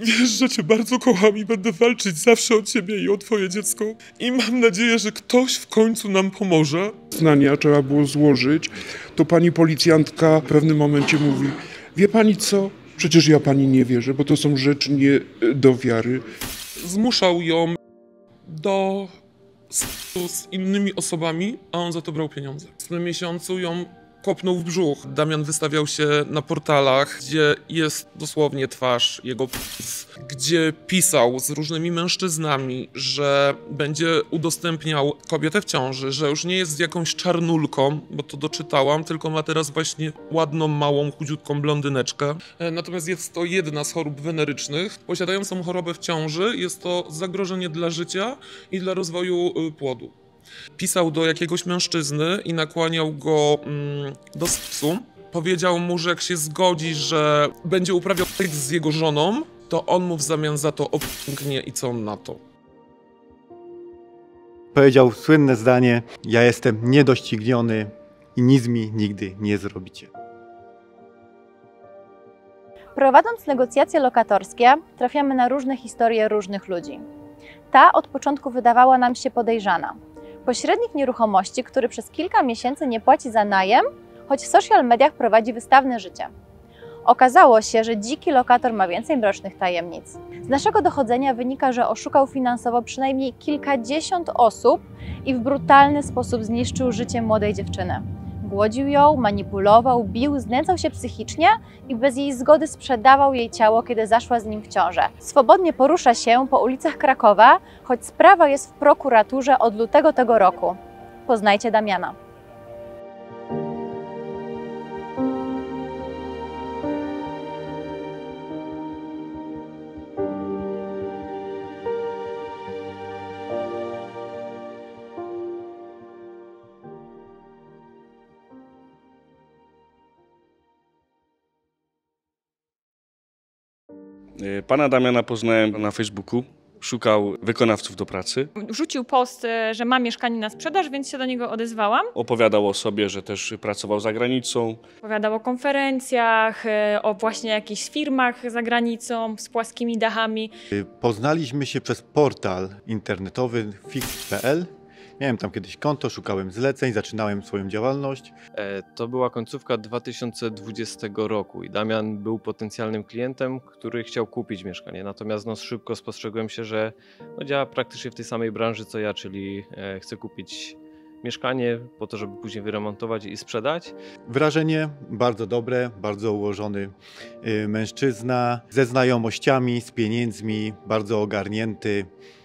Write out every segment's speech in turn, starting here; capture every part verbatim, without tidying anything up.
Wiesz, że cię bardzo kocham i będę walczyć zawsze o ciebie i o twoje dziecko. I mam nadzieję, że ktoś w końcu nam pomoże. Znania trzeba było złożyć. To pani policjantka w pewnym momencie mówi: wie pani co? Przecież ja pani nie wierzę, bo to są rzeczy nie do wiary. Zmuszał ją do seksu z innymi osobami, a on za to brał pieniądze. W tym miesiącu ją kopnął w brzuch. Damian wystawiał się na portalach, gdzie jest dosłownie twarz jego p***, gdzie pisał z różnymi mężczyznami, że będzie udostępniał kobietę w ciąży, że już nie jest jakąś czarnulką, bo to doczytałam, tylko ma teraz właśnie ładną, małą, chudziutką blondyneczkę. Natomiast jest to jedna z chorób wenerycznych. Posiadając tą chorobę w ciąży, jest to zagrożenie dla życia i dla rozwoju płodu. Pisał do jakiegoś mężczyzny i nakłaniał go mm, do seksu. Powiedział mu, że jak się zgodzi, że będzie uprawiał seks z jego żoną, to on mu w zamian za to obciągnie i co on na to. Powiedział słynne zdanie: ja jestem niedościgniony i nic mi nigdy nie zrobicie. Prowadząc negocjacje lokatorskie, trafiamy na różne historie różnych ludzi. Ta od początku wydawała nam się podejrzana. Pośrednik nieruchomości, który przez kilka miesięcy nie płaci za najem, choć w social mediach prowadzi wystawne życie. Okazało się, że dziki lokator ma więcej mrocznych tajemnic. Z naszego dochodzenia wynika, że oszukał finansowo przynajmniej kilkadziesiąt osób i w brutalny sposób zniszczył życie młodej dziewczyny. Głodził ją, manipulował, bił, znęcał się psychicznie i bez jej zgody sprzedawał jej ciało, kiedy zaszła z nim w ciążę. Swobodnie porusza się po ulicach Krakowa, choć sprawa jest w prokuraturze od lutego tego roku. Poznajcie Damiana. Pana Damiana poznałem na Facebooku. Szukał wykonawców do pracy. Rzucił post, że ma mieszkanie na sprzedaż, więc się do niego odezwałam. Opowiadał o sobie, że też pracował za granicą. Opowiadał o konferencjach, o właśnie jakichś firmach za granicą z płaskimi dachami. Poznaliśmy się przez portal internetowy fix kropka p l. Miałem tam kiedyś konto, szukałem zleceń, zaczynałem swoją działalność. To była końcówka dwa tysiące dwudziestego roku i Damian był potencjalnym klientem, który chciał kupić mieszkanie. Natomiast no, szybko spostrzegłem się, że no, działa praktycznie w tej samej branży co ja, czyli e, chce kupić mieszkanie po to, żeby później wyremontować i sprzedać. Wrażenie bardzo dobre, bardzo ułożony y, mężczyzna, ze znajomościami, z pieniędzmi, bardzo ogarnięty.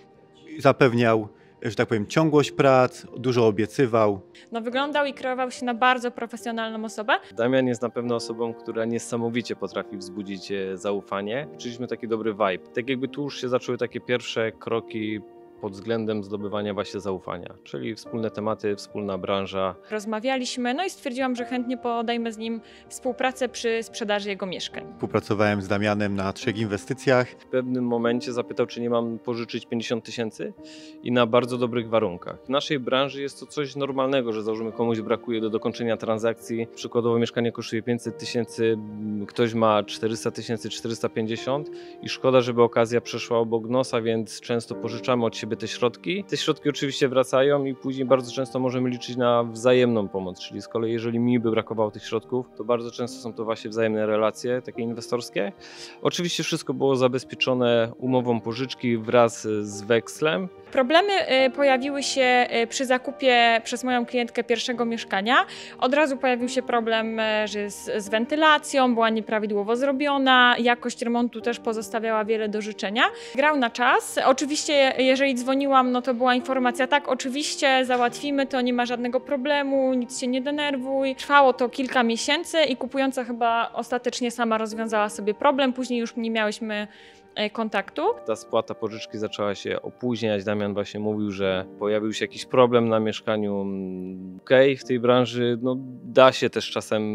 Zapewniał, że tak powiem, ciągłość prac, dużo obiecywał. No, wyglądał i kreował się na bardzo profesjonalną osobę. Damian jest na pewno osobą, która niesamowicie potrafi wzbudzić zaufanie. Czuliśmy taki dobry vibe. Tak jakby tu już się zaczęły takie pierwsze kroki pod względem zdobywania właśnie zaufania, czyli wspólne tematy, wspólna branża. Rozmawialiśmy, no i stwierdziłam, że chętnie podejmę z nim współpracę przy sprzedaży jego mieszkań. Współpracowałem z Damianem na trzech inwestycjach. W pewnym momencie zapytał, czy nie mam pożyczyć pięćdziesiąt tysięcy i na bardzo dobrych warunkach. W naszej branży jest to coś normalnego, że załóżmy komuś brakuje do dokończenia transakcji. Przykładowo mieszkanie kosztuje pięćset tysięcy, ktoś ma czterysta tysięcy, czterysta pięćdziesiąt i szkoda, żeby okazja przeszła obok nosa, więc często pożyczamy od siebie te środki. Te środki oczywiście wracają i później bardzo często możemy liczyć na wzajemną pomoc, czyli z kolei jeżeli mi by brakowało tych środków, to bardzo często są to właśnie wzajemne relacje, takie inwestorskie. Oczywiście wszystko było zabezpieczone umową pożyczki wraz z wekslem. Problemy pojawiły się przy zakupie przez moją klientkę pierwszego mieszkania. Od razu pojawił się problem, że z, z wentylacją była nieprawidłowo zrobiona, jakość remontu też pozostawiała wiele do życzenia. Grał na czas. Oczywiście jeżeli dzwoniłam, no to była informacja: tak, oczywiście załatwimy to, nie ma żadnego problemu, nic się nie denerwuj. Trwało to kilka miesięcy i kupująca chyba ostatecznie sama rozwiązała sobie problem. Później już nie miałyśmy kontaktu. Ta spłata pożyczki zaczęła się opóźniać. Damian właśnie mówił, że pojawił się jakiś problem na mieszkaniu. Okej, okay, w tej branży no, da się też czasem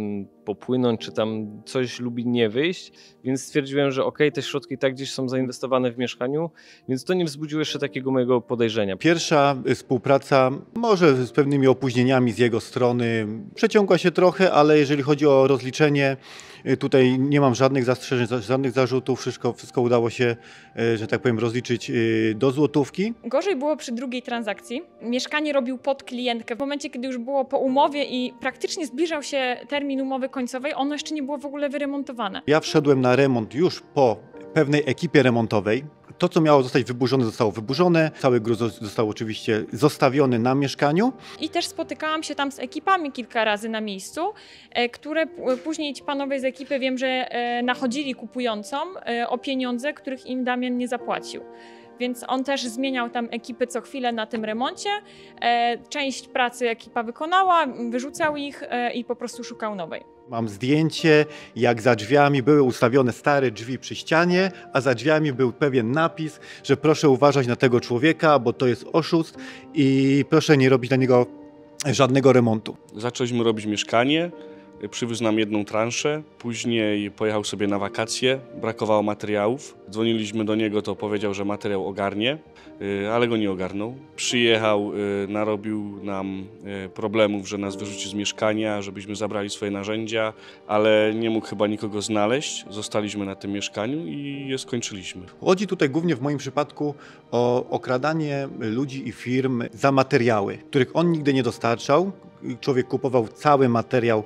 popłynąć, czy tam coś lubi nie wyjść, więc stwierdziłem, że okej, te środki tak gdzieś są zainwestowane w mieszkaniu, więc to nie wzbudziło jeszcze takiego mojego podejrzenia. Pierwsza współpraca, może z pewnymi opóźnieniami z jego strony, przeciągła się trochę, ale jeżeli chodzi o rozliczenie, tutaj nie mam żadnych zastrzeżeń, żadnych zarzutów, wszystko, wszystko udało się, że tak powiem, rozliczyć do złotówki. Gorzej było przy drugiej transakcji. Mieszkanie robił pod klientkę. W momencie, kiedy już było po umowie i praktycznie zbliżał się termin umowy końcowej, ono jeszcze nie było w ogóle wyremontowane. Ja wszedłem na remont już po pewnej ekipie remontowej. To, co miało zostać wyburzone, zostało wyburzone. Cały gruz został oczywiście zostawiony na mieszkaniu. I też spotykałam się tam z ekipami kilka razy na miejscu, które później ci panowie z ekipy, wiem, że nachodzili kupującą o pieniądze, których im Damian nie zapłacił. Więc on też zmieniał tam ekipy co chwilę na tym remoncie. Część pracy ekipa wykonała, wyrzucał ich i po prostu szukał nowej. Mam zdjęcie, jak za drzwiami były ustawione stare drzwi przy ścianie, a za drzwiami był pewien napis, że proszę uważać na tego człowieka, bo to jest oszust i proszę nie robić na niego żadnego remontu. Zaczęliśmy robić mieszkanie, przywiózł nam jedną transzę, później pojechał sobie na wakacje, brakowało materiałów. Dzwoniliśmy do niego, to powiedział, że materiał ogarnie, ale go nie ogarnął. Przyjechał, narobił nam problemów, że nas wyrzuci z mieszkania, żebyśmy zabrali swoje narzędzia, ale nie mógł chyba nikogo znaleźć. Zostaliśmy na tym mieszkaniu i je skończyliśmy. Chodzi tutaj głównie w moim przypadku o okradanie ludzi i firm za materiały, których on nigdy nie dostarczał. Człowiek kupował cały materiał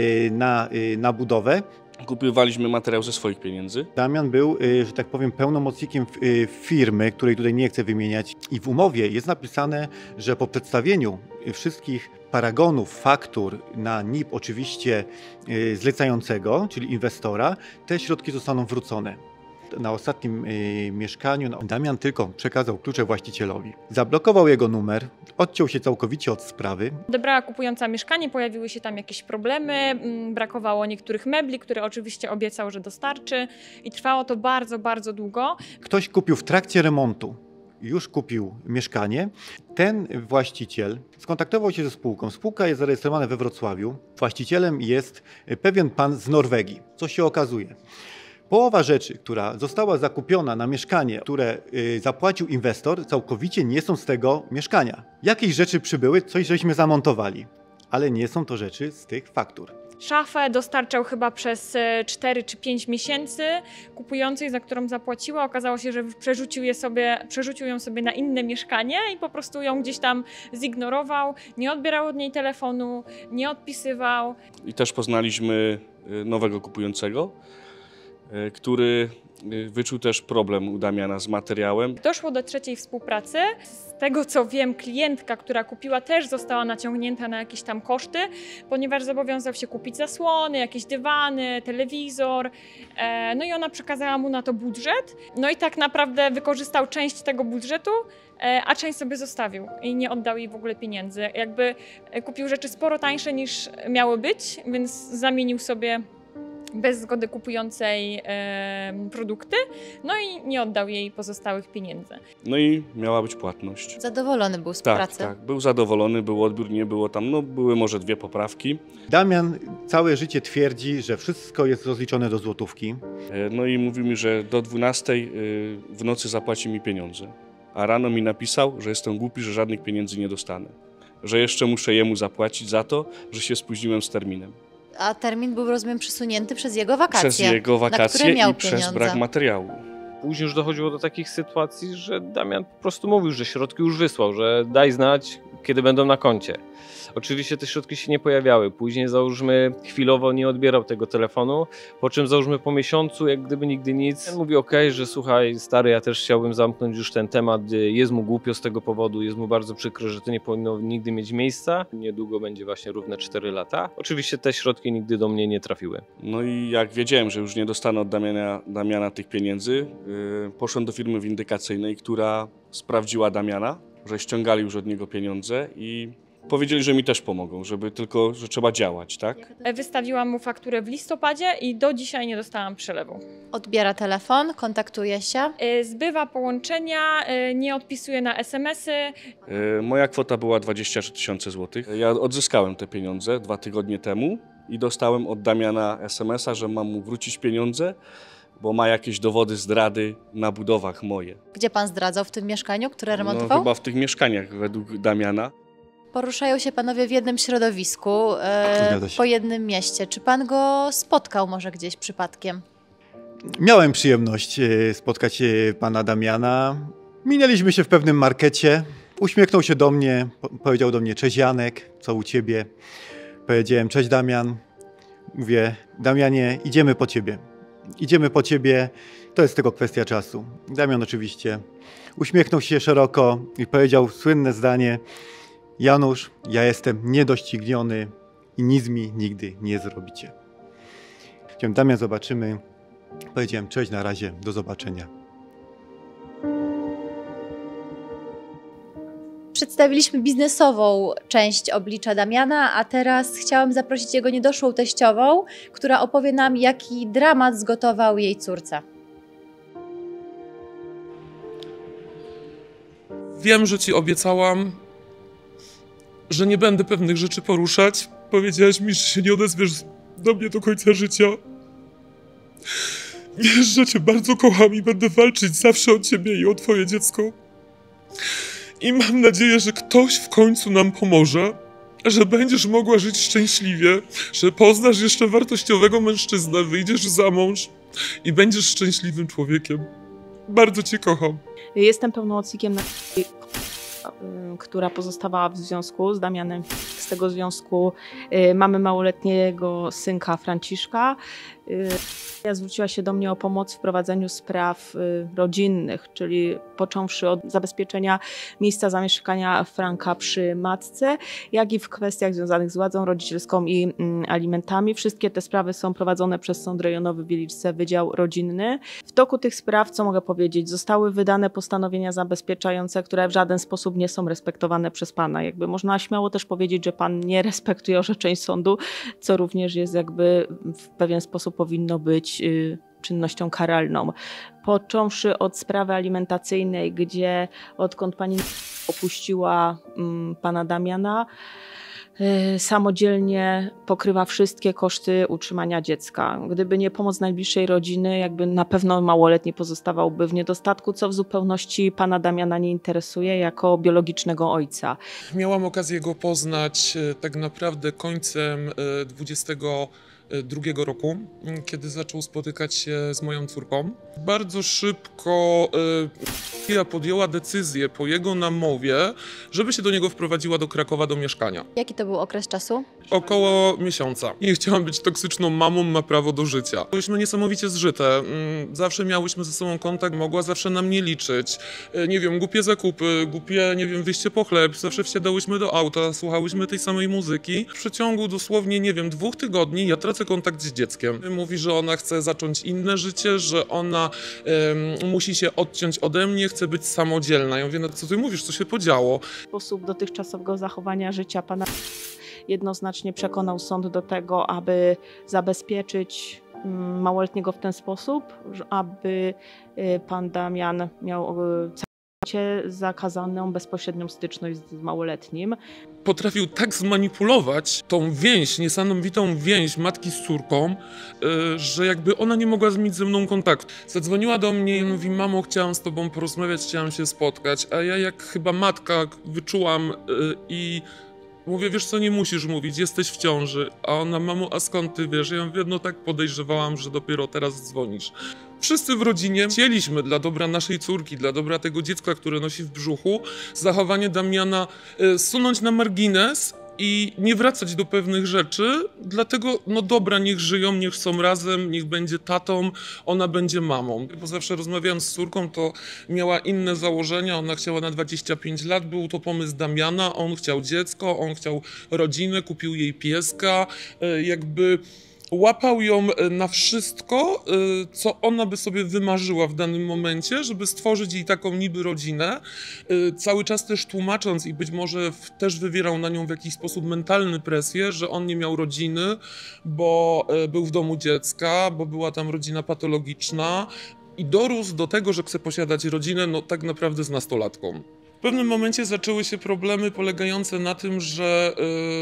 na, na budowę. Kupowaliśmy materiał ze swoich pieniędzy. Damian był, że tak powiem, pełnomocnikiem firmy, której tutaj nie chcę wymieniać. I w umowie jest napisane, że po przedstawieniu wszystkich paragonów, faktur na N I P oczywiście zlecającego, czyli inwestora, te środki zostaną wrócone. Na ostatnim y, mieszkaniu no, Damian tylko przekazał klucze właścicielowi. Zablokował jego numer, odciął się całkowicie od sprawy. Odebrała kupująca mieszkanie, pojawiły się tam jakieś problemy, brakowało niektórych mebli, które oczywiście obiecał, że dostarczy i trwało to bardzo, bardzo długo. Ktoś kupił w trakcie remontu, już kupił mieszkanie. Ten właściciel skontaktował się ze spółką. Spółka jest zarejestrowana we Wrocławiu. Właścicielem jest pewien pan z Norwegii. Co się okazuje? Połowa rzeczy, która została zakupiona na mieszkanie, które y, zapłacił inwestor, całkowicie nie są z tego mieszkania. Jakieś rzeczy przybyły, coś żeśmy zamontowali, ale nie są to rzeczy z tych faktur. Szafę dostarczał chyba przez cztery czy pięć miesięcy kupującej, za którą zapłaciła. Okazało się, że przerzucił, je sobie, przerzucił ją sobie na inne mieszkanie i po prostu ją gdzieś tam zignorował. Nie odbierał od niej telefonu, nie odpisywał. I też poznaliśmy nowego kupującego, który wyczuł też problem u Damiana z materiałem. Doszło do trzeciej współpracy. Z tego co wiem, klientka, która kupiła, też została naciągnięta na jakieś tam koszty, ponieważ zobowiązał się kupić zasłony, jakieś dywany, telewizor. No i ona przekazała mu na to budżet. No i tak naprawdę wykorzystał część tego budżetu, a część sobie zostawił i nie oddał jej w ogóle pieniędzy. Jakby kupił rzeczy sporo tańsze niż miały być, więc zamienił sobie bez zgody kupującej e, produkty, no i nie oddał jej pozostałych pieniędzy. No i miała być płatność. Zadowolony był z tak, pracy. Tak, był zadowolony, był odbiór, nie było tam, no były może dwie poprawki. Damian całe życie twierdzi, że wszystko jest rozliczone do złotówki. E, no i mówi mi, że do dwunastej y, w nocy zapłaci mi pieniądze. A rano mi napisał, że jestem głupi, że żadnych pieniędzy nie dostanę. Że jeszcze muszę jemu zapłacić za to, że się spóźniłem z terminem. A termin był, rozumiem, przesunięty przez jego wakacje. Przez jego wakacje na miał i przez pieniądze. brak materiału. Później już dochodziło do takich sytuacji, że Damian po prostu mówił, że środki już wysłał, że daj znać, kiedy będą na koncie. Oczywiście te środki się nie pojawiały. Później załóżmy chwilowo nie odbierał tego telefonu, po czym załóżmy po miesiącu, jak gdyby nigdy nic. Mówi okej, okay, że słuchaj stary, ja też chciałbym zamknąć już ten temat, jest mu głupio z tego powodu, jest mu bardzo przykro, że to nie powinno nigdy mieć miejsca. Niedługo będzie właśnie równe cztery lata. Oczywiście te środki nigdy do mnie nie trafiły. No i jak wiedziałem, że już nie dostanę od Damiana, Damiana tych pieniędzy, yy, poszedłem do firmy windykacyjnej, która sprawdziła Damiana, że ściągali już od niego pieniądze i powiedzieli, że mi też pomogą, żeby tylko, że trzeba działać, tak? Wystawiłam mu fakturę w listopadzie i do dzisiaj nie dostałam przelewu. Odbiera telefon, kontaktuje się. Zbywa połączenia, nie odpisuje na es em esy. Moja kwota była dwadzieścia trzy tysiące złotych. Ja odzyskałem te pieniądze dwa tygodnie temu i dostałem od Damiana es em es a, że mam mu wrócić pieniądze, bo ma jakieś dowody zdrady na budowach moje. Gdzie pan zdradzał w tym mieszkaniu, które No remontował? chyba w tych mieszkaniach według Damiana. Poruszają się panowie w jednym środowisku, e, Zgadza się. po jednym mieście. Czy pan go spotkał może gdzieś przypadkiem? Miałem przyjemność e, spotkać e, pana Damiana. Minęliśmy się w pewnym markecie. Uśmiechnął się do mnie, po- powiedział do mnie: cześć Janek, co u ciebie? Powiedziałem: cześć Damian. Mówię: Damianie, idziemy po ciebie. Idziemy po ciebie, to jest tylko kwestia czasu. Damian oczywiście uśmiechnął się szeroko i powiedział słynne zdanie: Janusz, ja jestem niedościgniony i nic mi nigdy nie zrobicie. Powiedziałem: Damian, zobaczymy. Powiedziałem: cześć, na razie, do zobaczenia. Przedstawiliśmy biznesową część oblicza Damiana, a teraz chciałam zaprosić jego niedoszłą teściową, która opowie nam, jaki dramat zgotował jej córce. Wiem, że ci obiecałam, że nie będę pewnych rzeczy poruszać. Powiedziałaś mi, że się nie odezwiesz do mnie do końca życia. Wiesz, że cię bardzo kocham i będę walczyć zawsze o ciebie i o twoje dziecko. I mam nadzieję, że ktoś w końcu nam pomoże, że będziesz mogła żyć szczęśliwie, że poznasz jeszcze wartościowego mężczyznę, wyjdziesz za mąż i będziesz szczęśliwym człowiekiem. Bardzo cię kocham. Jestem pełnomocnikiem na która pozostawała w związku z Damianem. Z tego związku y, mamy małoletniego synka Franciszka. Y, zwróciła się do mnie o pomoc w prowadzeniu spraw y, rodzinnych, czyli począwszy od zabezpieczenia miejsca zamieszkania Franka przy matce, jak i w kwestiach związanych z władzą rodzicielską i y, alimentami. Wszystkie te sprawy są prowadzone przez Sąd Rejonowy w Wieliczce, Wydział Rodzinny. W toku tych spraw, co mogę powiedzieć, zostały wydane postanowienia zabezpieczające, które w żaden sposób nie są respektowane przez pana. Jakby można śmiało też powiedzieć, że pan nie respektuje orzeczeń sądu, co również jest jakby w pewien sposób powinno być y, czynnością karalną. Począwszy od sprawy alimentacyjnej, gdzie odkąd pani opuściła y, pana Damiana, y, samodzielnie pokrywa wszystkie koszty utrzymania dziecka. Gdyby nie pomoc najbliższej rodziny, jakby na pewno małoletni pozostawałby w niedostatku, co w zupełności pana Damiana nie interesuje jako biologicznego ojca. Miałam okazję go poznać e, tak naprawdę końcem e, dwudziestego drugiego roku, kiedy zaczął spotykać się z moją córką. Bardzo szybko e, ja podjęła decyzję po jego namowie, żeby się do niego wprowadziła do Krakowa do mieszkania. Jaki to był okres czasu? Około miesiąca. Nie chciałam być toksyczną mamą, ma prawo do życia. Byliśmy niesamowicie zżyte. Mm, Zawsze miałyśmy ze sobą kontakt, mogła zawsze na mnie liczyć. E, Nie wiem, głupie zakupy, głupie, nie wiem, wyjście po chleb. Zawsze wsiadałyśmy do auta, słuchałyśmy tej samej muzyki. W przeciągu dosłownie, nie wiem, dwóch tygodni ja tracę kontakt z dzieckiem. Mówi, że ona chce zacząć inne życie, że ona em, musi się odciąć ode mnie, chce być samodzielna. Ja mówię: no co ty mówisz, co się podziało? Sposób dotychczasowego zachowania życia pana jednoznacznie przekonał sąd do tego, aby zabezpieczyć mm, małoletniego w ten sposób, że aby y, pan Damian miał y, całkowicie zakazaną bezpośrednią styczność z małoletnim. Potrafił tak zmanipulować tą więź, niesamowitą więź matki z córką, yy, że jakby ona nie mogła mieć ze mną kontaktu. Zadzwoniła do mnie i mówi: mamo, chciałam z tobą porozmawiać, chciałam się spotkać, a ja jak chyba matka wyczułam yy, i mówię: wiesz co, nie musisz mówić, jesteś w ciąży. A ona: mamo, a skąd ty wiesz? Ja mówię: no tak podejrzewałam, że dopiero teraz dzwonisz. Wszyscy w rodzinie chcieliśmy dla dobra naszej córki, dla dobra tego dziecka, które nosi w brzuchu, zachowanie Damiana y, zsunąć na margines i nie wracać do pewnych rzeczy, dlatego no dobra, niech żyją, niech są razem, niech będzie tatą, ona będzie mamą. Bo zawsze rozmawiając z córką, to miała inne założenia, ona chciała na dwadzieścia pięć lat, był to pomysł Damiana, on chciał dziecko, on chciał rodzinę, kupił jej pieska, y, jakby łapał ją na wszystko, co ona by sobie wymarzyła w danym momencie, żeby stworzyć jej taką niby rodzinę, cały czas też tłumacząc i być może też wywierał na nią w jakiś sposób mentalny presję, że on nie miał rodziny, bo był w domu dziecka, bo była tam rodzina patologiczna i dorósł do tego, że chce posiadać rodzinę, no tak naprawdę z nastolatką. W pewnym momencie zaczęły się problemy polegające na tym, że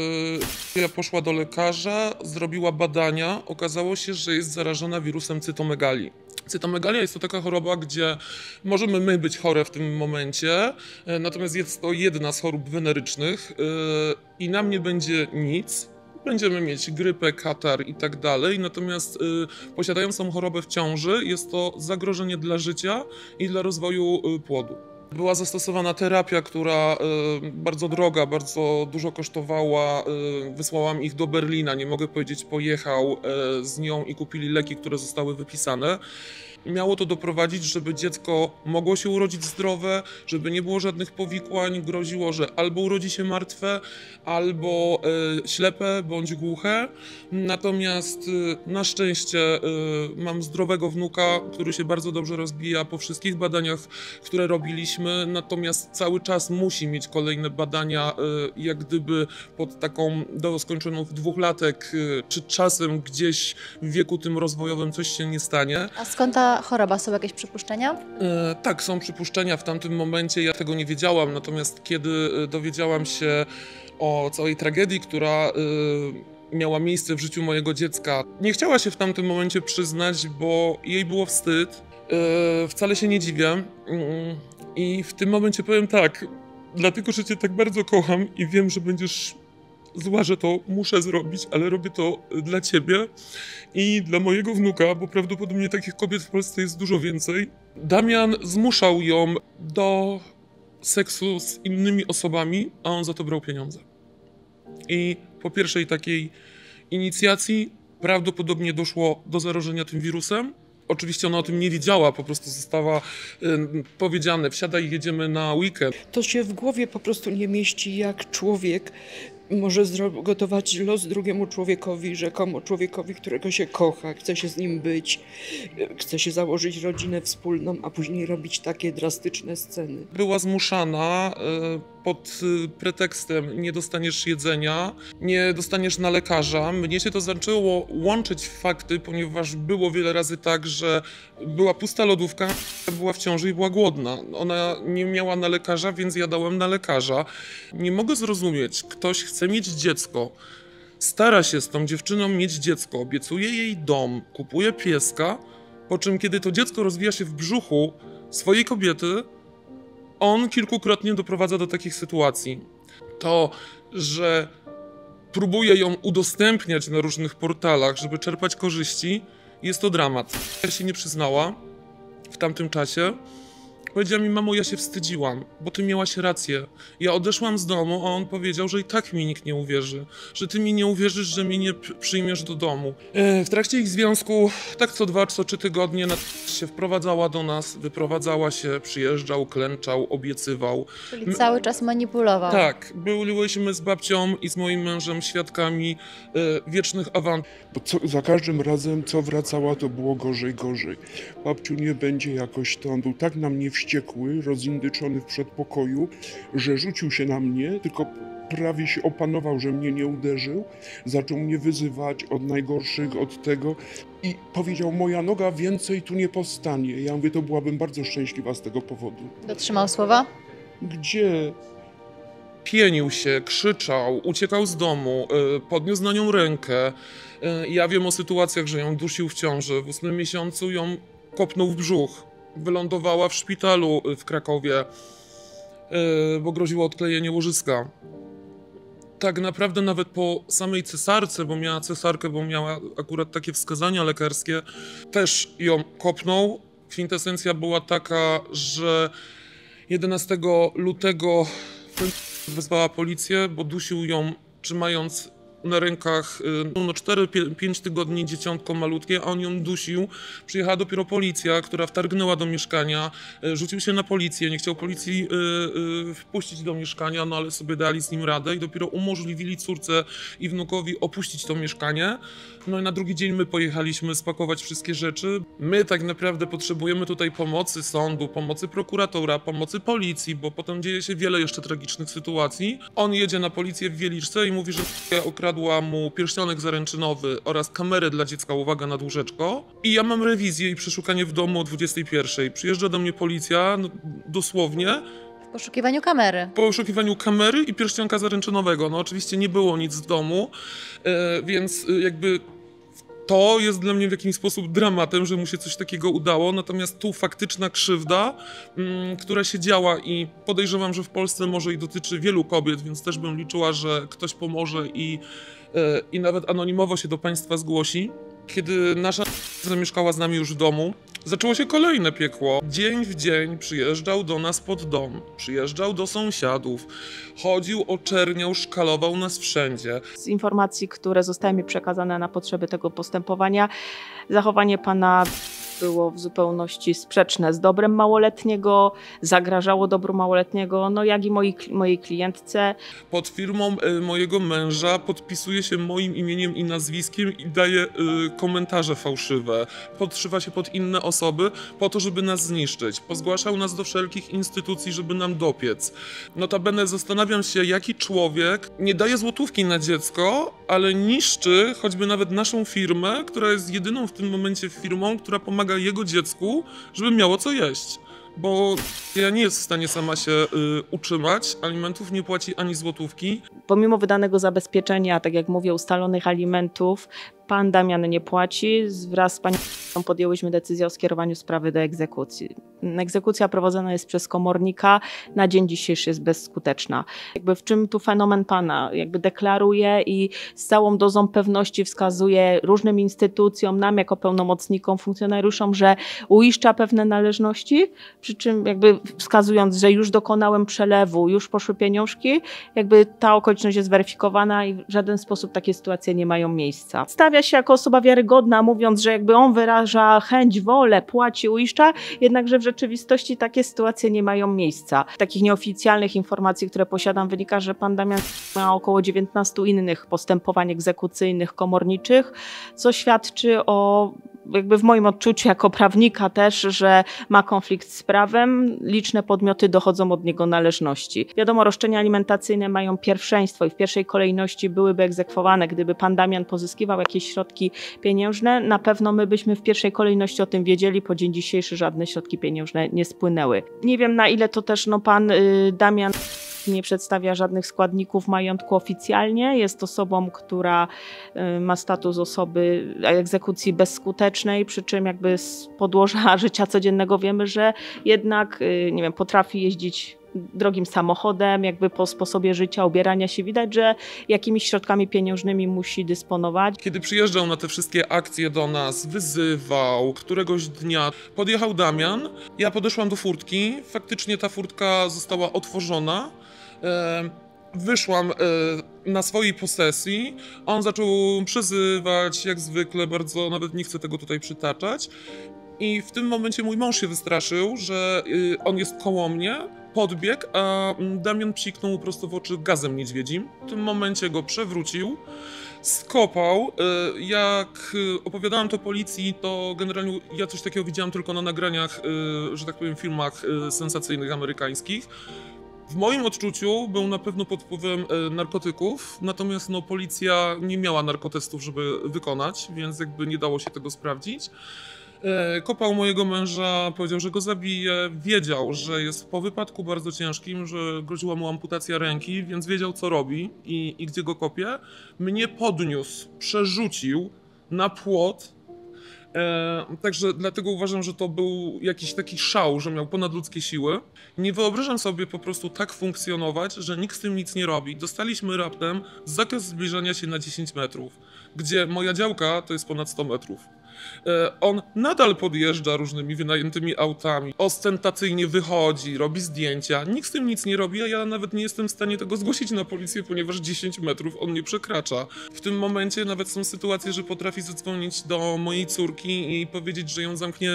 yy, ja poszła do lekarza, zrobiła badania, okazało się, że jest zarażona wirusem cytomegalii. Cytomegalia jest to taka choroba, gdzie możemy my być chore w tym momencie, yy, natomiast jest to jedna z chorób wenerycznych yy, i nam nie będzie nic. Będziemy mieć grypę, katar i tak dalej, natomiast y, posiadając tą chorobę w ciąży jest to zagrożenie dla życia i dla rozwoju y, płodu. Była zastosowana terapia, która y, bardzo droga, bardzo dużo kosztowała. Y, wysłałam ich do Berlina, nie mogę powiedzieć pojechał y, z nią i kupili leki, które zostały wypisane. Miało to doprowadzić, żeby dziecko mogło się urodzić zdrowe, żeby nie było żadnych powikłań, groziło, że albo urodzi się martwe, albo y, ślepe bądź głuche. Natomiast y, na szczęście y, mam zdrowego wnuka, który się bardzo dobrze rozwija po wszystkich badaniach, które robiliśmy, natomiast cały czas musi mieć kolejne badania, y, jak gdyby pod taką do skończoną w dwuchlatek, y, czy czasem gdzieś w wieku tym rozwojowym coś się nie stanie. A skąd ta choroba? Są jakieś przypuszczenia? E, tak, są przypuszczenia. W tamtym momencie ja tego nie wiedziałam, natomiast kiedy dowiedziałam się o całej tragedii, która y, miała miejsce w życiu mojego dziecka, nie chciała się w tamtym momencie przyznać, bo jej było wstyd. Y, wcale się nie dziwię. Y, I w tym momencie powiem tak, dlatego, że cię tak bardzo kocham i wiem, że będziesz zła, że to muszę zrobić, ale robię to dla ciebie i dla mojego wnuka, bo prawdopodobnie takich kobiet w Polsce jest dużo więcej. Damian zmuszał ją do seksu z innymi osobami, a on za to brał pieniądze. I po pierwszej takiej inicjacji prawdopodobnie doszło do zarażenia tym wirusem. Oczywiście ona o tym nie wiedziała, po prostu została y, powiedziane, wsiadaj, jedziemy na weekend. To się w głowie po prostu nie mieści, jak człowiek może gotować los drugiemu człowiekowi, rzekomo człowiekowi, którego się kocha, chce się z nim być, chce się założyć rodzinę wspólną, a później robić takie drastyczne sceny. Była zmuszana y, pod y, pretekstem nie dostaniesz jedzenia, nie dostaniesz na lekarza. Mnie się to zaczęło łączyć w fakty, ponieważ było wiele razy tak, że była pusta lodówka, była w ciąży i była głodna. Ona nie miała na lekarza, więc ja dałem na lekarza. Nie mogę zrozumieć, ktoś chce mieć dziecko, stara się z tą dziewczyną mieć dziecko, obiecuje jej dom, kupuje pieska, po czym kiedy to dziecko rozwija się w brzuchu swojej kobiety, on kilkukrotnie doprowadza do takich sytuacji. To, że próbuje ją udostępniać na różnych portalach, żeby czerpać korzyści, jest to dramat. Ja się nie przyznała w tamtym czasie. Powiedziała mi, mamo, ja się wstydziłam, bo ty miałaś rację. Ja odeszłam z domu, a on powiedział, że i tak mi nikt nie uwierzy. Że ty mi nie uwierzysz, że mnie nie przyjmiesz do domu. E, w trakcie ich związku, tak co dwa, co trzy tygodnie, na się wprowadzała do nas, wyprowadzała się, przyjeżdżał, klęczał, obiecywał. Czyli My... cały czas manipulował. Tak, byliśmy z babcią i z moim mężem świadkami e, wiecznych awantur. Bo co, za każdym razem, co wracała, to było gorzej, gorzej. Babciu, nie będzie jakoś to, on był tak na mnie wściekły, rozindyczony w przedpokoju, że rzucił się na mnie, tylko prawie się opanował, że mnie nie uderzył. Zaczął mnie wyzywać od najgorszych, od tego i powiedział, moja noga więcej tu nie powstanie. Ja mówię, to byłabym bardzo szczęśliwa z tego powodu. Dotrzymał słowa? Gdzie? Pienił się, krzyczał, uciekał z domu, podniósł na nią rękę. Ja wiem o sytuacjach, że ją dusił w ciąży. W ósmym miesiącu ją kopnął w brzuch. Wylądowała w szpitalu w Krakowie, bo groziło odklejenie łożyska. Tak naprawdę nawet po samej cesarce, bo miała cesarkę, bo miała akurat takie wskazania lekarskie, też ją kopnął. Kwintesencja była taka, że jedenastego lutego wezwała policję, bo dusił ją trzymając na rękach no cztery pięć tygodni dzieciątko malutkie, a on ją dusił. Przyjechała dopiero policja, która wtargnęła do mieszkania, rzucił się na policję, nie chciał policji y, y, wpuścić do mieszkania, no ale sobie dali z nim radę i dopiero umożliwili córce i wnukowi opuścić to mieszkanie. No i na drugi dzień my pojechaliśmy spakować wszystkie rzeczy. My tak naprawdę potrzebujemy tutaj pomocy sądu, pomocy prokuratora, pomocy policji, bo potem dzieje się wiele jeszcze tragicznych sytuacji. On jedzie na policję w Wieliczce i mówi, że ukradła mu pierścionek zaręczynowy oraz kamerę dla dziecka, uwaga, na łóżeczko. I ja mam rewizję i przeszukanie w domu o dwudziestej pierwszej. Przyjeżdża do mnie policja, no, dosłownie, W poszukiwaniu kamery. Po poszukiwaniu kamery i pierścionka zaręczynowego. No oczywiście nie było nic w domu, e, więc e, jakby to jest dla mnie w jakiś sposób dramatem, że mu się coś takiego udało, natomiast tu faktyczna krzywda, m, która się działa i podejrzewam, że w Polsce może i dotyczy wielu kobiet, więc też bym liczyła, że ktoś pomoże i, e, i nawet anonimowo się do państwa zgłosi. Kiedy nasza zamieszkała z nami już w domu, zaczęło się kolejne piekło. Dzień w dzień przyjeżdżał do nas pod dom, przyjeżdżał do sąsiadów, chodził, oczerniał, szkalował nas wszędzie. Z informacji, które zostały mi przekazane na potrzeby tego postępowania, zachowanie pana było w zupełności sprzeczne z dobrem małoletniego, zagrażało dobru małoletniego, no jak i moi, mojej klientce. Pod firmą y, mojego męża podpisuje się moim imieniem i nazwiskiem i daje y, komentarze fałszywe. Podszywa się pod inne osoby po to, żeby nas zniszczyć. Pozgłaszał nas do wszelkich instytucji, żeby nam dopiec. Notabene zastanawiam się, jaki człowiek nie daje złotówki na dziecko, ale niszczy choćby nawet naszą firmę, która jest jedyną w tym momencie firmą, która pomaga jego dziecku, żeby miało co jeść. Bo ja nie jest w stanie sama się y, utrzymać, alimentów nie płaci ani złotówki. Pomimo wydanego zabezpieczenia, tak jak mówię, ustalonych alimentów, pan Damian nie płaci. Wraz z panią podjęłyśmy decyzję o skierowaniu sprawy do egzekucji. Egzekucja prowadzona jest przez komornika, na dzień dzisiejszy jest bezskuteczna. Jakby w czym tu fenomen pana? Jakby deklaruje i z całą dozą pewności wskazuje różnym instytucjom, nam jako pełnomocnikom, funkcjonariuszom, że uiszcza pewne należności, przy czym jakby wskazując, że już dokonałem przelewu, już poszły pieniążki, jakby ta okoliczność jest weryfikowana i w żaden sposób takie sytuacje nie mają miejsca. Stawia się jako osoba wiarygodna, mówiąc, że jakby on wyraża chęć, wolę, płaci, uiszcza, jednakże w rzeczywistości takie sytuacje nie mają miejsca. Z takich nieoficjalnych informacji, które posiadam, wynika, że pan Damian ma około dziewiętnastu innych postępowań egzekucyjnych, komorniczych, co świadczy o, jakby w moim odczuciu jako prawnika też, że ma konflikt z prawem, liczne podmioty dochodzą od niego należności. Wiadomo, roszczenia alimentacyjne mają pierwszeństwo i w pierwszej kolejności byłyby egzekwowane, gdyby pan Damian pozyskiwał jakieś środki pieniężne, na pewno my byśmy w pierwszej kolejności o tym wiedzieli, po dzień dzisiejszy żadne środki pieniężne nie spłynęły. Nie wiem, na ile to też no, pan y, Damian nie przedstawia żadnych składników majątku oficjalnie, jest osobą, która y, ma status osoby egzekucji bezskutecznej, przy czym jakby z podłoża życia codziennego wiemy, że jednak y, nie wiem, potrafi jeździć drogim samochodem, jakby po sposobie życia, ubierania się widać, że jakimiś środkami pieniężnymi musi dysponować. Kiedy przyjeżdżał na te wszystkie akcje do nas, wyzywał, któregoś dnia podjechał Damian, ja podeszłam do furtki, faktycznie ta furtka została otworzona, e, wyszłam e, na swojej posesji, on zaczął przyzywać, jak zwykle, bardzo, nawet nie chcę tego tutaj przytaczać. I w tym momencie mój mąż się wystraszył, że y, on jest koło mnie, podbiegł, a Damian psiknął mu prosto w oczy gazem niedźwiedzim. W tym momencie go przewrócił, skopał. Y, jak opowiadałem to policji, to generalnie ja coś takiego widziałam tylko na nagraniach, y, że tak powiem, filmach y, sensacyjnych amerykańskich. W moim odczuciu był na pewno pod wpływem y, narkotyków, natomiast no, policja nie miała narkotestów, żeby wykonać, więc jakby nie dało się tego sprawdzić. Kopał mojego męża, powiedział, że go zabije, wiedział, że jest po wypadku bardzo ciężkim, że groziła mu amputacja ręki, więc wiedział, co robi i, i gdzie go kopie. Mnie podniósł, przerzucił na płot, e, także dlatego uważam, że to był jakiś taki szał, że miał ponadludzkie siły. Nie wyobrażam sobie po prostu tak funkcjonować, że nikt z tym nic nie robi. Dostaliśmy raptem zakaz zbliżania się na dziesięć metrów, gdzie moja działka to jest ponad sto metrów. On nadal podjeżdża różnymi wynajętymi autami, ostentacyjnie wychodzi, robi zdjęcia, nikt z tym nic nie robi, a ja nawet nie jestem w stanie tego zgłosić na policję, ponieważ dziesięć metrów on nie przekracza. W tym momencie nawet są sytuacje, że potrafi zadzwonić do mojej córki i powiedzieć, że ją zamknie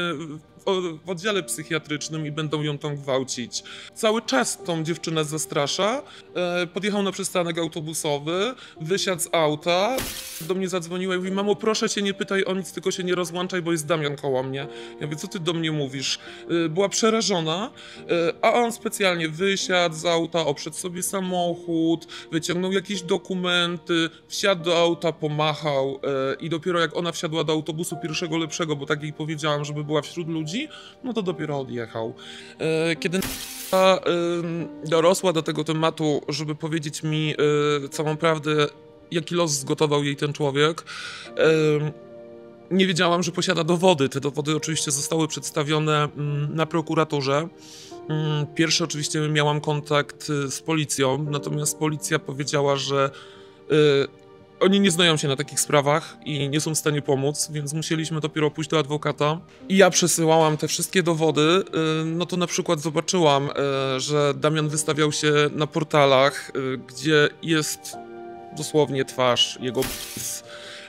w oddziale psychiatrycznym i będą ją tam gwałcić. Cały czas tą dziewczynę zastrasza. Podjechał na przystanek autobusowy, wysiadł z auta, do mnie zadzwoniła i mówi: mamo, proszę cię, nie pytaj o nic, tylko się nie rozłączaj, bo jest Damian koło mnie. Ja mówię: co ty do mnie mówisz? Była przerażona, a on specjalnie wysiadł z auta, oprzedł sobie samochód, wyciągnął jakieś dokumenty, wsiadł do auta, pomachał i dopiero jak ona wsiadła do autobusu pierwszego lepszego, bo tak jej powiedziałam, żeby była wśród ludzi, no to dopiero odjechał. Kiedy k***a y, dorosła do tego tematu, żeby powiedzieć mi y, całą prawdę, jaki los zgotował jej ten człowiek. Y, nie wiedziałam, że posiada dowody. Te dowody oczywiście zostały przedstawione y, na prokuraturze. Y, pierwszy oczywiście miałam kontakt y, z policją, natomiast policja powiedziała, że y, oni nie znają się na takich sprawach i nie są w stanie pomóc, więc musieliśmy dopiero pójść do adwokata. I ja przesyłałam te wszystkie dowody, no to na przykład zobaczyłam, że Damian wystawiał się na portalach, gdzie jest dosłownie twarz, jego p***,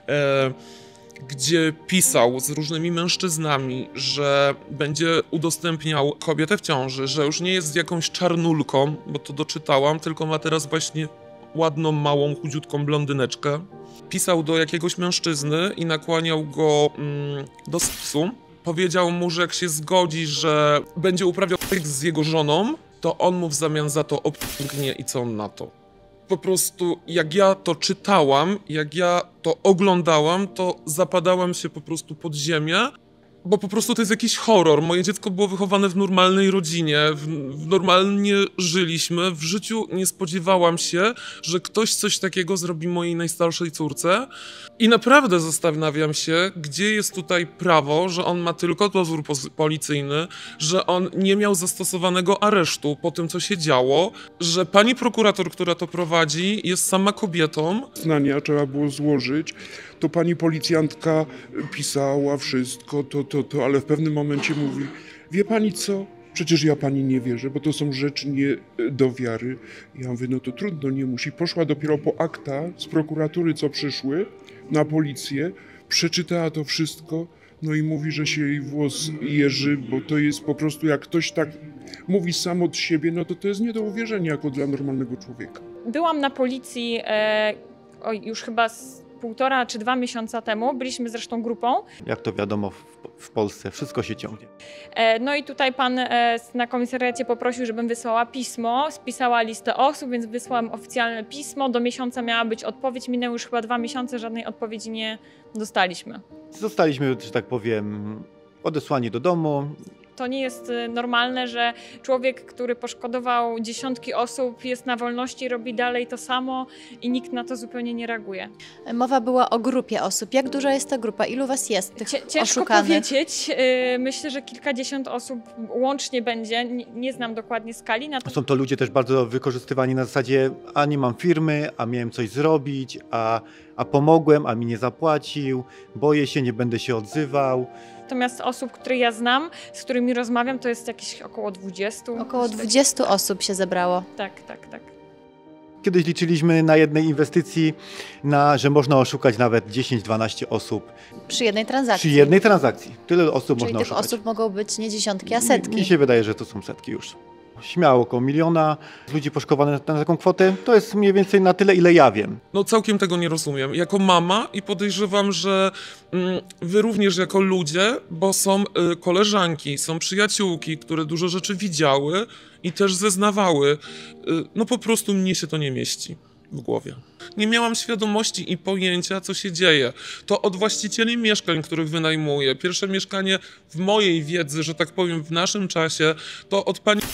gdzie pisał z różnymi mężczyznami, że będzie udostępniał kobietę w ciąży, że już nie jest jakąś czarnulką, bo to doczytałam, tylko ma teraz właśnie ładną, małą, chudziutką blondyneczkę. Pisał do jakiegoś mężczyzny i nakłaniał go mm, do seksu. Powiedział mu, że jak się zgodzi, że będzie uprawiał seks z jego żoną, to on mu w zamian za to obciągnie i co on na to. Po prostu jak ja to czytałam, jak ja to oglądałam, to zapadałam się po prostu pod ziemię. Bo po prostu to jest jakiś horror. Moje dziecko było wychowane w normalnej rodzinie, w, w normalnie żyliśmy. W życiu nie spodziewałam się, że ktoś coś takiego zrobi mojej najstarszej córce. I naprawdę zastanawiam się, gdzie jest tutaj prawo, że on ma tylko dozór policyjny, że on nie miał zastosowanego aresztu po tym, co się działo, że pani prokurator, która to prowadzi, jest sama kobietą. Znania trzeba było złożyć. To pani policjantka pisała wszystko, to, to, to, ale w pewnym momencie mówi, wie pani co, przecież ja pani nie wierzę, bo to są rzeczy nie do wiary. Ja mówię, no to trudno, nie musi. Poszła dopiero po akta z prokuratury, co przyszły na policję, przeczytała to wszystko, no i mówi, że się jej włos jeży, bo to jest po prostu, jak ktoś tak mówi sam od siebie, no to to jest nie do uwierzenia jako dla normalnego człowieka. Byłam na policji e, oj, już chyba z półtora czy dwa miesiąca temu, byliśmy zresztą grupą. Jak to wiadomo, w, w Polsce wszystko się ciągnie. E, no i tutaj pan e, na komisariacie poprosił, żebym wysłała pismo, spisała listę osób, więc wysłałam oficjalne pismo. Do miesiąca miała być odpowiedź, minęły już chyba dwa miesiące, żadnej odpowiedzi nie dostaliśmy. Zostaliśmy, że tak powiem, odesłani do domu. To nie jest normalne, że człowiek, który poszkodował dziesiątki osób, jest na wolności, robi dalej to samo i nikt na to zupełnie nie reaguje. Mowa była o grupie osób. Jak duża jest ta grupa? Ilu was jest tych Cie, ciężko oszukanych? powiedzieć. Myślę, że kilkadziesiąt osób łącznie będzie. Nie, nie znam dokładnie skali. Na to... Są to ludzie też bardzo wykorzystywani na zasadzie, a nie mam firmy, a miałem coś zrobić, a, a pomogłem, a mi nie zapłacił, boję się, nie będę się odzywał. Natomiast osób, które ja znam, z którymi rozmawiam, to jest jakieś około dwudziestu. Około dwudziestu osób się zebrało. Tak, tak, tak. Kiedyś liczyliśmy na jednej inwestycji, na, że można oszukać nawet dziesięć dwanaście osób. Przy jednej transakcji. Przy jednej transakcji. Tyle osób Czyli można tych oszukać. osób mogą być nie dziesiątki, a setki. Mi się wydaje, że to są setki już. Śmiało około miliona ludzi poszkodowanych na taką kwotę. To jest mniej więcej na tyle, ile ja wiem. No całkiem tego nie rozumiem. Jako mama i podejrzewam, że mm, wy również jako ludzie, bo są y, koleżanki, są przyjaciółki, które dużo rzeczy widziały i też zeznawały. Y, no po prostu mnie się to nie mieści w głowie. Nie miałam świadomości i pojęcia, co się dzieje. To od właścicieli mieszkań, których wynajmuję. Pierwsze mieszkanie w mojej wiedzy, że tak powiem w naszym czasie, to od pani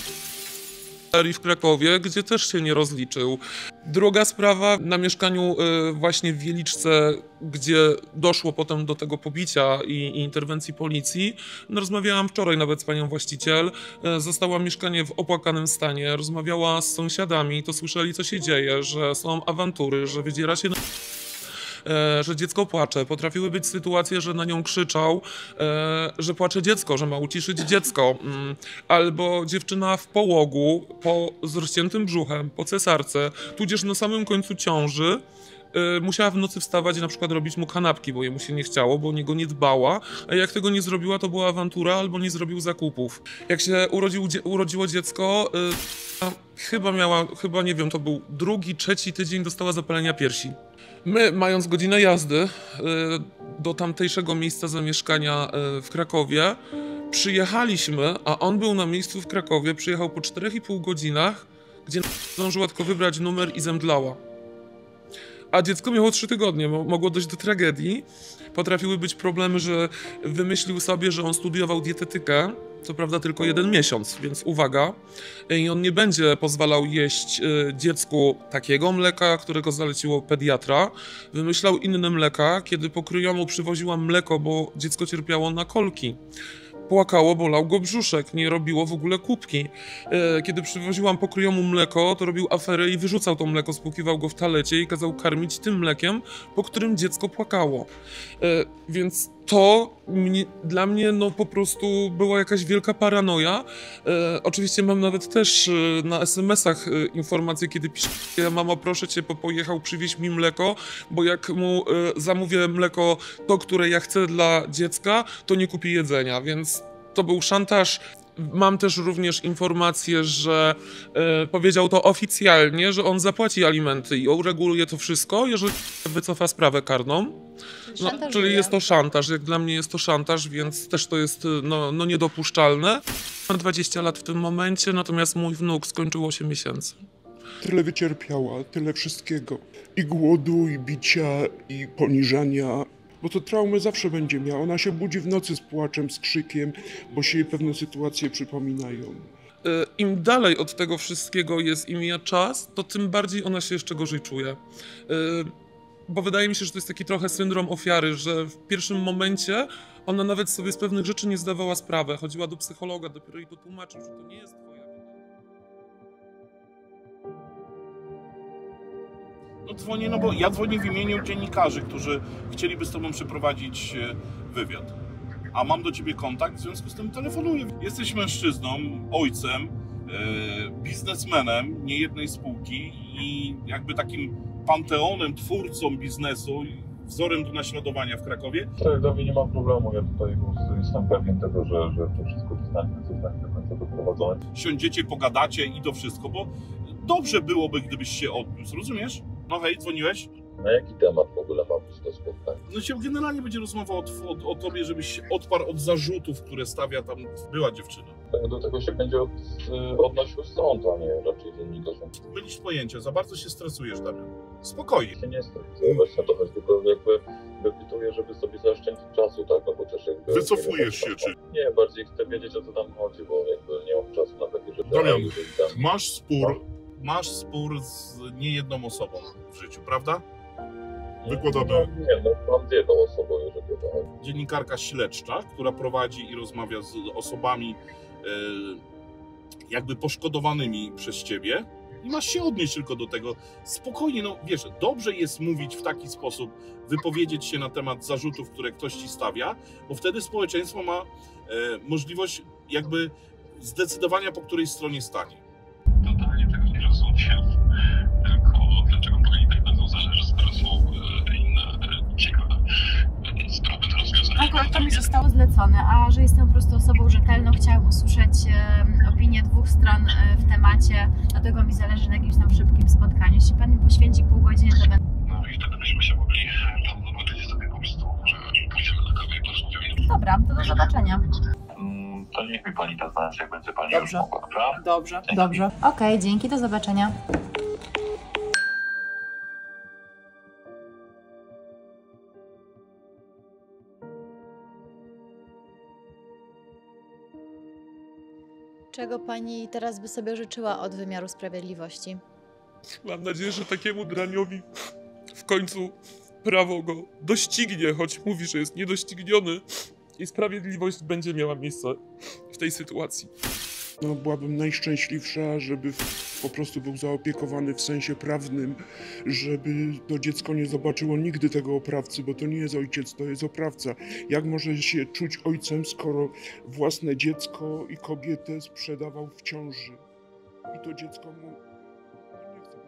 w Krakowie, gdzie też się nie rozliczył. Druga sprawa na mieszkaniu y, właśnie w Wieliczce, gdzie doszło potem do tego pobicia i, i interwencji policji. No, rozmawiałam wczoraj nawet z panią właściciel. Y, została mieszkanie w opłakanym stanie. Rozmawiała z sąsiadami, to słyszeli, co się dzieje, że są awantury, że wydziera się na... że dziecko płacze. Potrafiły być sytuacje, że na nią krzyczał, że płacze dziecko, że ma uciszyć dziecko. Albo dziewczyna w połogu, po z rozciętym brzuchem, po cesarce, tudzież na samym końcu ciąży, musiała w nocy wstawać i na przykład robić mu kanapki, bo jemu się nie chciało, bo o niego nie dbała, a jak tego nie zrobiła, to była awantura albo nie zrobił zakupów. Jak się urodził, urodziło dziecko, chyba miała, chyba nie wiem, to był drugi, trzeci tydzień, dostała zapalenia piersi. My, mając godzinę jazdy do tamtejszego miejsca zamieszkania w Krakowie, przyjechaliśmy, a on był na miejscu w Krakowie, przyjechał po czterech i pół godzinach, gdzie zdążyła tylko wybrać numer i zemdlała. a dziecko miało trzy tygodnie, mogło dojść do tragedii. Potrafiły być problemy, że wymyślił sobie, że on studiował dietetykę, co prawda tylko jeden miesiąc, więc uwaga. I on nie będzie pozwalał jeść dziecku takiego mleka, którego zaleciło pediatra. Wymyślał inne mleka, kiedy pokryjomu przywoziłam mleko, bo dziecko cierpiało na kolki. Płakało, bolał go brzuszek, nie robiło w ogóle kubki. Kiedy przywoziłam pokryjomu mleko, to robił aferę i wyrzucał to mleko, spłukiwał go w talecie i kazał karmić tym mlekiem, po którym dziecko płakało. Więc to mnie, dla mnie no po prostu była jakaś wielka paranoja. Oczywiście mam nawet też na es em esach informacje, kiedy pisze: mamo, proszę cię, pojechał przywieźć mi mleko, bo jak mu zamówię mleko, to które ja chcę dla dziecka, to nie kupi jedzenia, więc to był szantaż. Mam też również informację, że e, powiedział to oficjalnie, że on zapłaci alimenty i ureguluje to wszystko, jeżeli wycofa sprawę karną. No, czyli jest to szantaż, jak dla mnie jest to szantaż, więc też to jest no, no niedopuszczalne. Mam dwadzieścia lat w tym momencie, natomiast mój wnuk skończył osiem miesięcy. Tyle wycierpiała, tyle wszystkiego. I głodu, i bicia, i poniżania. Bo to traumę zawsze będzie miała. Ona się budzi w nocy z płaczem, z krzykiem, bo się jej pewne sytuacje przypominają. Im dalej od tego wszystkiego jest i mija czas, to tym bardziej ona się jeszcze gorzej czuje. Bo wydaje mi się, że to jest taki trochę syndrom ofiary, że w pierwszym momencie ona nawet sobie z pewnych rzeczy nie zdawała sprawy. Chodziła do psychologa, dopiero jej to tłumaczył, że to nie jest twoja wina. No dzwonię, no bo ja dzwonię w imieniu dziennikarzy, którzy chcieliby z tobą przeprowadzić wywiad. A mam do ciebie kontakt, w związku z tym telefonuję. Jesteś mężczyzną, ojcem, biznesmenem niejednej spółki i jakby takim panteonem, twórcą biznesu, wzorem do naśladowania w Krakowie. Tak, Dawid, nie mam problemu. Ja tutaj jestem pewien tego, że, że to wszystko zostanie, zostanie do końca doprowadzone. Siądziecie, pogadacie i to wszystko, bo dobrze byłoby, gdybyś się odniósł, rozumiesz? No hej, dzwoniłeś? Na jaki temat w ogóle ma być to spotkanie? No się generalnie będzie rozmowa o, o, o tobie, żebyś się odparł od zarzutów, które stawia tam była dziewczyna. Do tego się będzie od, odnosił sąd, a nie raczej dziennikarz. Mylisz pojęcia, za bardzo się stresujesz, Damian. Spokojnie. Się nie stresuję, właśnie to chodzi, tylko jakby wypytuję, żeby sobie zaoszczędzić czasu, tak, no bo też jakby... Wycofujesz się, czy? Nie, bardziej chcę wiedzieć, o co tam chodzi, bo jakby nie mam czasu na takie rzeczy. Damian, tam... masz spór, masz spór z niejedną osobą w życiu, prawda? Wykładamy. No, nie, no mam z jedną osobą, jeżeli tak. Dziennikarka śledcza, która prowadzi i rozmawia z osobami e, jakby poszkodowanymi przez ciebie i masz się odnieść tylko do tego. Spokojnie, no wiesz, dobrze jest mówić w taki sposób, wypowiedzieć się na temat zarzutów, które ktoś ci stawia, bo wtedy społeczeństwo ma e, możliwość jakby zdecydowania, po której stronie stanie. Totalnie tego nie rozumiem, tylko dlaczego pani tak będą zależy, skoro są inne ciekawe sprawy do rozwiązania. Akurat to mi zostało zlecone, a że jestem po prostu osobą rzetelną, chciałam usłyszeć e, opinię dwóch stron e, w temacie, dlatego mi zależy na jakimś tam szybkim spotkaniu. Jeśli pan mi poświęci pół godziny, to będę... No i wtedy byśmy się mogli tam zobaczyć sobie po prostu, że pójdziemy na kawę i porozmawiamy. Dobra, to do zobaczenia. To niech mi pani da znać, jak będzie pani Dobrze. już mogła, dobra? Dobrze, dobrze. Okej, okay, dzięki, do zobaczenia. Czego pani teraz by sobie życzyła od wymiaru sprawiedliwości? Mam nadzieję, że takiemu draniowi w końcu prawo go doścignie, choć mówi, że jest niedościgniony i sprawiedliwość będzie miała miejsce w tej sytuacji. No, byłabym najszczęśliwsza, żeby po prostu był zaopiekowany w sensie prawnym, żeby to dziecko nie zobaczyło nigdy tego oprawcy, bo to nie jest ojciec, to jest oprawca. Jak może się czuć ojcem, skoro własne dziecko i kobietę sprzedawał w ciąży? I to dziecko mu... nie chce być.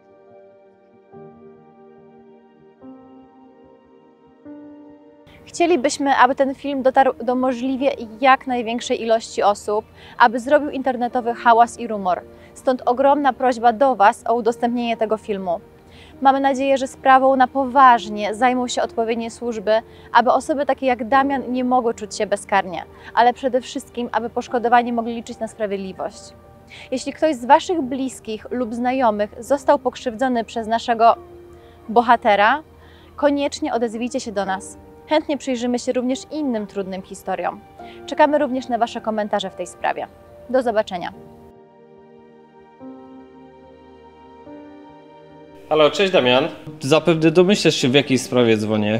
Chcielibyśmy, aby ten film dotarł do możliwie jak największej ilości osób, aby zrobił internetowy hałas i rumor. Stąd ogromna prośba do Was o udostępnienie tego filmu. Mamy nadzieję, że sprawą na poważnie zajmą się odpowiednie służby, aby osoby takie jak Damian nie mogły czuć się bezkarnie, ale przede wszystkim, aby poszkodowani mogli liczyć na sprawiedliwość. Jeśli ktoś z Waszych bliskich lub znajomych został pokrzywdzony przez naszego bohatera, koniecznie odezwijcie się do nas. Chętnie przyjrzymy się również innym trudnym historiom. Czekamy również na Wasze komentarze w tej sprawie. Do zobaczenia. Halo, cześć Damian. Zapewne domyślasz się, w jakiej sprawie dzwonię.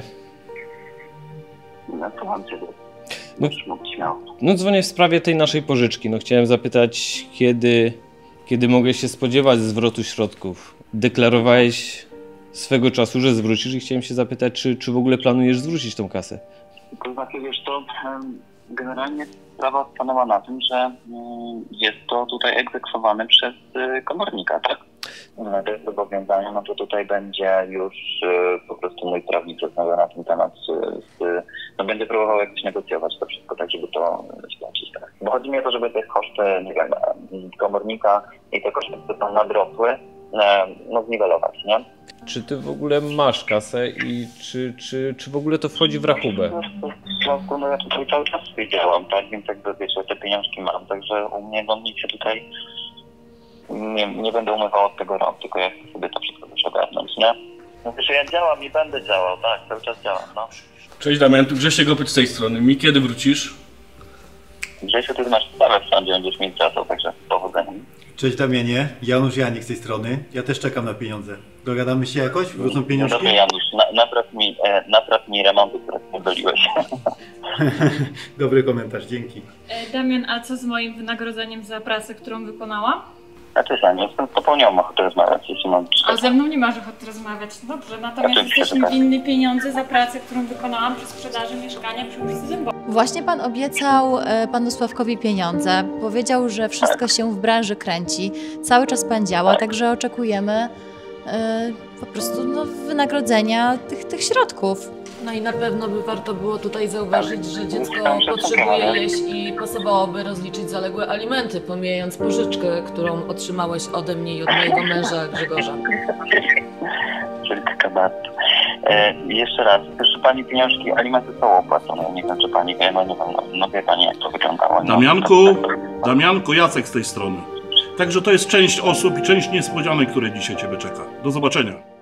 No, słucham Ciebie. No, śmiało. no dzwonię w sprawie tej naszej pożyczki. No chciałem zapytać, kiedy, kiedy mogę się spodziewać zwrotu środków. Deklarowałeś swego czasu, że zwrócisz i chciałem się zapytać, czy, czy w ogóle planujesz zwrócić tą kasę? To znaczy, wiesz, to generalnie sprawa stanęła na tym, że jest to tutaj egzekwowane przez komornika, tak? To jest zobowiązanie, no to tutaj będzie już po prostu mój prawnik rozmawia na ten temat, z, no będzie próbował jakoś negocjować to wszystko tak, żeby to spłacić, tak. Bo chodzi mi o to, żeby te koszty, nie wiem, komornika i te koszty, które są nadrosłe, no zniwelować, nie? Czy ty w ogóle masz kasę i czy, czy, czy w ogóle to wchodzi w rachubę? No, no ja tutaj cały czas sobie działam, tak, więc jakby wiecie, te pieniążki mam, także u mnie no nic się tutaj nie, nie będę umywał od tego rąk, tylko ja chcę sobie to wszystko też ogarnąć, nie? No wiesz, ja działam i będę działał, tak, cały czas działam, no. Cześć Damian, tu Grzesiek Opyt z tej strony. Mi kiedy wrócisz? Grzesiu, ty masz sprawę w sądzie, będziesz mi wracał, także powodzenia. Cześć Damianie, Janusz Janik z tej strony. Ja też czekam na pieniądze. Dogadamy się jakoś? Wrócą pieniążki? Dobry Janusz, na, napraw, mi, e, napraw mi remontu, które spierdoliłeś. Dobry komentarz, dzięki. Damian, a co z moim wynagrodzeniem za pracę, którą wykonałam? A cześć Aniu, z tobą nie mam ochoty rozmawiać, jeśli mam... A ze mną nie masz ochoty rozmawiać. Dobrze, natomiast jesteś mi winny pieniądze za pracę, którą wykonałam przy sprzedaży mieszkania przy ulicy Dębowej. Właśnie Pan obiecał e, Panu Sławkowi pieniądze. Powiedział, że wszystko się w branży kręci. Cały czas Pan działa, także oczekujemy e, po prostu no, wynagrodzenia tych, tych środków. No i na pewno by warto było tutaj zauważyć, że dziecko potrzebuje jeść i pasowałoby rozliczyć zaległe alimenty, pomijając pożyczkę, którą otrzymałeś ode mnie i od mojego męża Grzegorza. Dziękuję bardzo. E, jeszcze raz, proszę Pani, pieniążki, alimenty są opłacone. Nie wiem, czy Pani wie, no nie wiem, no, no wie Pani, jak to wyglądało. No, Damianku, Damianku, Jacek z tej strony. Także to jest część osób i część niespodzianek, które dzisiaj Ciebie czeka. Do zobaczenia.